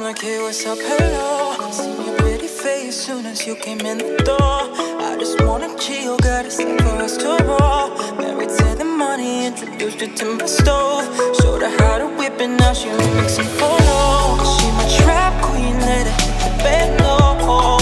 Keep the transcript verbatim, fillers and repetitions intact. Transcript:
like, hey, what's up, hello. Seen your pretty face soon as you came in the door. I just wanna chill, got a set for us to roll. Married to the money, introduced her to my stove. Showed her how to whip it, now she remixing photos. She my trap queen, let her hit the bed low.